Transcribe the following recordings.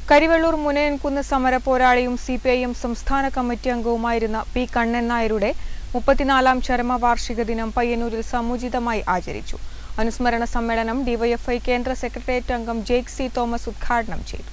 കരിവെള്ളൂർ മുനയൻകുന്ന് സമരപോരാളിയും സിപിഐഎം സംസ്ഥാന കമ്മിറ്റി അംഗവുമായിരുന്ന പി കണ്ണൻ നായരുടെ 34ാം ചരമവാർഷിക ദിനം പയ്യന്നൂരിൽ സമുചിതമായി ആചരിച്ചു. അനുസ്മരണ സമ്മേളനം ഡിവൈഎഫ്ഐ കേന്ദ്ര സെക്രട്ടേറിയറ്റ് അംഗം ജേക്ക് സി തോമസ് ഉദ്ഘാടനം ചെയ്തു.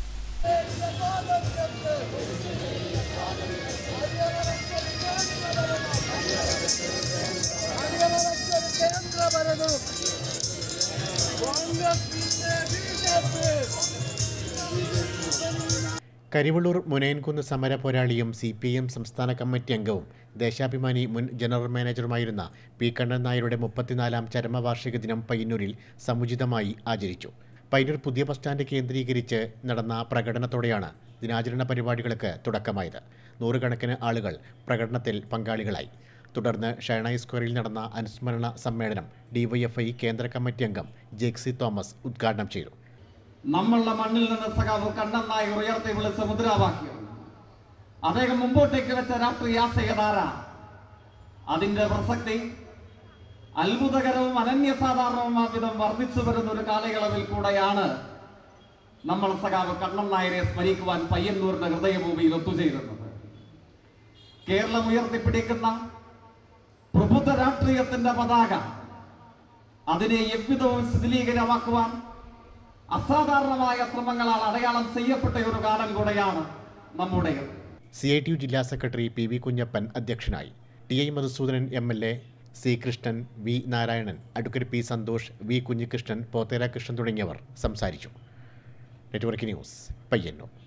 കരിവെള്ളൂർ മുനയൻകുന്ന് സമര പോരാളിയും സിപിഐഎം സംസ്ഥാന കമ്മിറ്റി അംഗവും ദേശാഭിമാനി മുൻ ജനറൽ മാനേജറുമായിരുന്ന പി കണ്ണൻ നായരുടെ 34ാം ചരമവാർഷിക ദിനം പയ്യന്നൂരിൽ സമുചിതമായി ആചരിച്ചു. പയ്യന്നൂർ പുതിയ ബസ് സ്റ്റാൻഡ് കേന്ദ്രീകരിച്ച് നടന്ന പ്രകടനത്തോടെയാണ് ദിനാചരണ പരിപാടികൾക്ക് തുടക്കമായത്. നൂറുകണക്കിന് ആളുകൾ പ്രകടനത്തിൽ പങ്കാളികളായി. തുടർന്ന് ഷെർണായി സ്ക്വയറിൽ നടന്ന അനുസ്മരണ സമ്മേളനം ഡിവൈഎഫ്ഐ കേന്ദ്ര കമ്മിറ്റി അംഗം ജേക്ക് സി തോമസ് ഉദ്ഘാടനം ചെയ്തു. നമ്മളുടെ മണ്ണിൽ നിന്ന് സഖാവ് കണ്ണൻ നായർ ഉയർത്തി വിളിച്ച മുദ്രാവാക്യം, അദ്ദേഹം മുമ്പോട്ടേക്ക് വെച്ച രാഷ്ട്രീയാശയധാര, അതിന്റെ പ്രസക്തി അത്ഭുതകരവും അനന്യസാധാരണവുമായ വിധം വർദ്ധിച്ചു വരുന്ന ഒരു കാലയളവിൽ കൂടെയാണ് നമ്മൾ സഖാവ് കണ്ണൻ നായരെ സ്മരിക്കുവാൻ പയ്യന്നൂരിന്റെ ഹൃദയഭൂമിയിൽ ഒത്തുചേരുന്നത്. കേരളം ഉയർത്തിപ്പിടിക്കുന്ന പ്രബുദ്ധ രാഷ്ട്രീയത്തിന്റെ പതാക, അതിനെ എவ்விதവും ശിഥിലീകരമാക്കുവാൻ അസാധാരണമായ ശ്രമങ്ങളാൽ അടയാളം ചെയ്യപ്പെട്ട ഒരു കാലം കൂടെയാണ് നമ്മുടേത്. CITU ജില്ലാ സെക്രട്ടറി PV കുഞ്ഞപ്പൻ അധ്യക്ഷനായി. TI Madhusoodanan MLA, C Krishnan, V Narayanan, advocate P Santhosh, V Kunhikrishnan, Pothera Krishnan തുടങ്ങിയവർ സംസാരിച്ചു. Network news, Payyanur.